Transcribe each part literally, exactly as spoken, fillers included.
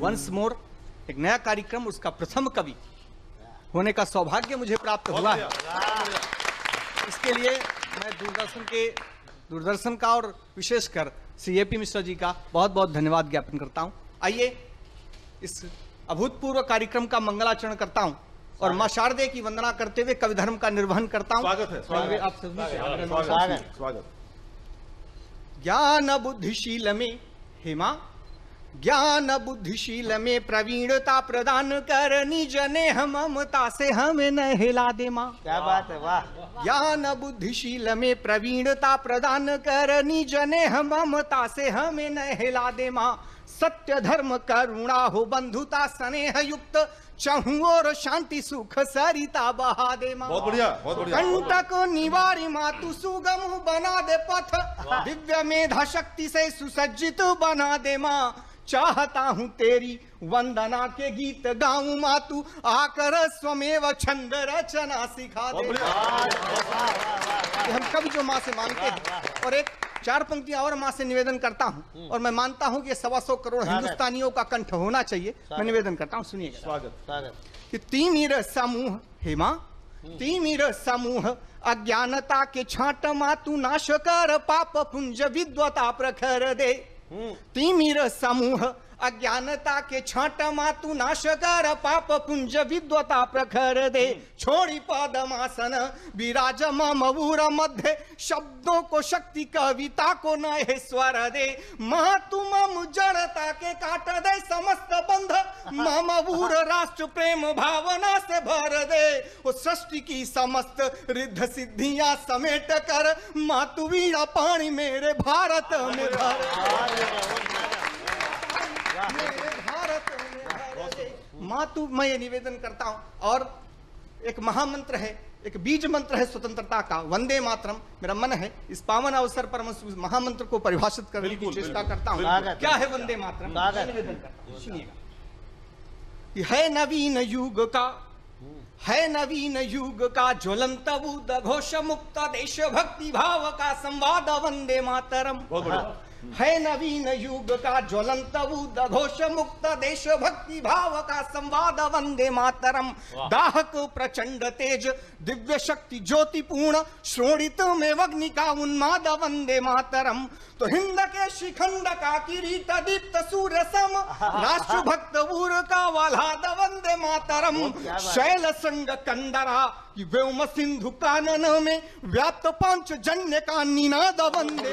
Once more एक नया कार्यक्रम, उसका प्रथम कवि होने का सौभाग्य मुझे प्राप्त हुआ है। इसके लिए मैं दूरदर्शन के दूरदर्शन का और विशेषकर श्री ए पी मिश्रा जी का बहुत बहुत धन्यवाद ज्ञापन करता हूं। आइए इस अभूतपूर्व कार्यक्रम का मंगलाचरण करता हूं और मां शारदे की वंदना करते हुए कवि धर्म का निर्वहन करता हूं। स्वागत है, स्वागत आप सभी से स्वागत स्वागत। ज्ञान बुद्धिशील में हेमा, ज्ञान बुद्धिशील में प्रवीणता प्रदान कर, निज नेह ममता से हमें न हिला दे मां। क्या बात है, वाह। ज्ञान बुद्धिशील में प्रवीणता प्रदान कर, निज नेह ममता से हमें न हिला दे मां। सत्य धर्म करुणा हो बंधुता स्नेह युक्त, चहु और शांति सुख सरिता बहा दे मां। बहुत बढ़िया, बहुत बढ़िया। कंटक निवारी मां तू सुगम बना दे पथ, दिव्य मेधा शक्ति से सुसज्जित बना दे मां। चाहता हूं तेरी वंदना के गीत गाऊं मां, तू आकर स्वमेव छंद रचना सिखा दे। हम कभी जो मां से मांगते हैं, और एक चार पंक्तियां और मां से निवेदन करता हूं, और मैं मानता हूं कि सवा सौ करोड़ हिंदुस्तानियों का कंठ होना चाहिए। मैं निवेदन करता हूं, सुनिएगा। स्वागत स्वागत। कि तिमिर समूह हेमा, तिमिर समूह अज्ञानता के छाट मां, तू नाश कर पाप पुंज विद्वता प्रखर दे। तिमिर समूह अज्ञानता के छाट मां, तू नाश कर पाप पुंज विद्वता प्रखर दे। छोड़ी पद्मासन विराज ममूर मध्य, शब्दों को शक्ति कविता को नए स्वर दे। मां तू मम जड़ता के काट दे समस्त बंध, ममूर राष्ट्र प्रेम भावना से भर दे। वो सृष्टि की समस्त रिद्ध सिद्धियां समेट कर, मां तू वीणा पानी मेरे भारत में भर मेरे भारत में। मां तू, मैं ये निवेदन करता हूं। और एक महामंत्र है, एक बीज मंत्र है स्वतंत्रता का, वंदे मातरम। मेरा मन है इस पावन अवसर पर मैं उस महामंत्र को परिभाषित करने की चेष्टा करता हूं। क्या है वंदे मातरम? निवेदन करता हूं, सुनिएगा। है नवीन युग का, है नवीन युग का ज्वलंत बुद्ध घोष, मुक्त देश भक्ति भाव का संवाद वंदे मातरम। है नवीन युग का ज्वलंत बुद्ध घोष, मुक्त देश भक्ति भाव का संवाद वंदे मातरम। दाहक प्रचंड तेज दिव्य शक्ति ज्योतिपूर्ण, श्रोणित में अग्नि का उन्माद वंदे मातरम। तो हिंद के शिखंड का किरीट दीप्त सूर्य सम, राष्ट्र भक्त ऊर का वालाद वंदे मातरम। शैल संग कंदरा व्योम सिंधु कानन में, व्याप्त पांच जन्य का निनाद वंदे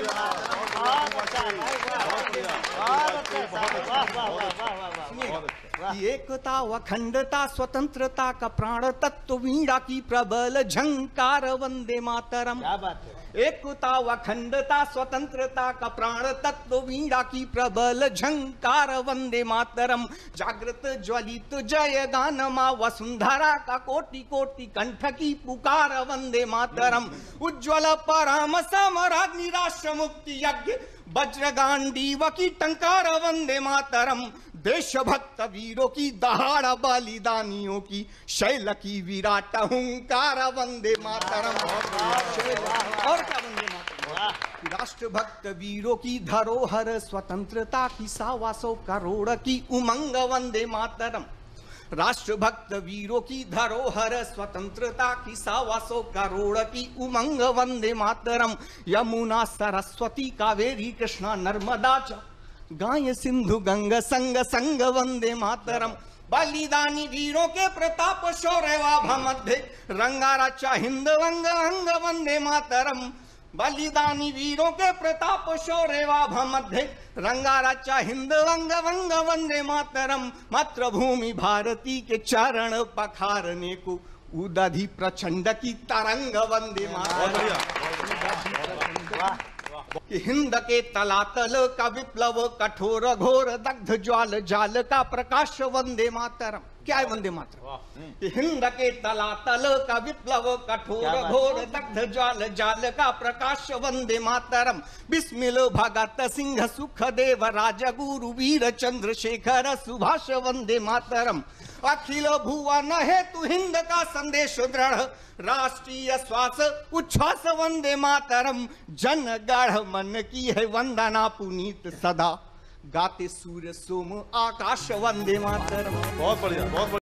एकता व अखंडता स्वतंत्रता का प्राण तत्व, वीणा की प्रबल झंकार वंदे मातरम। क्या बात है। एकता व अखंडता स्वतंत्रता का प्राण तत्व, वीणा की प्रबल झंकार वंदे मातरम। जागृत ज्वलित जय गान मां, वसुंधरा का कोटि कोटि कंठ की पुकार वंदे मातरम। उज्ज्वल पराम समराग्नि राष्ट्र मुक्ति यज्ञ, वज्रगांडीव की टंकार वंदे मातरम। देशभक्त वीरों की दहाड़ बलिदानियों की, शैल की विराट हुंकार वंदे मातरम। और क्या वंदे मातरम? राष्ट्रभक्त वीरों की धरोहर, स्वतंत्रता की सवा सौ करोड़ की उमंग वंदे मातरम। राष्ट्रभक्त वीरों की धरोहर, स्वतंत्रता की सवा सौ करोड़ की उमंग वंदे मातरम। यमुना सरस्वती कावेरी कृष्णा नर्मदा च, गाय सिंधु गंग संग संग वंदे मातरम। बलिदानी वीरों के प्रताप शौर्य वाभा मध्य, रंगाराचा हिंद वंग अंग वंदे मातरम। बलिदानी वीरों के प्रताप शौर्य वाभा मध्य, रंगाराचा हिंद वंग वंग वंदे मातरम। मातृभूमि भारती के चरण पखारने को, उदधि प्रचंड की तरंग वंदे मातरम। कि हिंद के तलातल का विप्लव कठोर घोर, दग्ध ज्वाल जाल का प्रकाश वंदे मातरम। क्या है वंदे मातरम? कि हिंद के तलातल का विप्लव कठोर घोर, दग्ध ज्वाल जाल का प्रकाश वंदे मातरम। बिस्मिल भगत सिंह सुखदेव राजगुरु वीर चंद्रशेखर सुभाष वंदे मातरम। अखिल भुवन है तू हिंद का संदेश दृढ़, राष्ट्रीय श्वास उच्छ्वास वंदे मातरम। जन गाढ़ मन की है वंदना पुनीत सदा, गाते सूर्य सोम आकाश वंदे मातरम। बहुत बढ़िया, बहुत बढ़िया।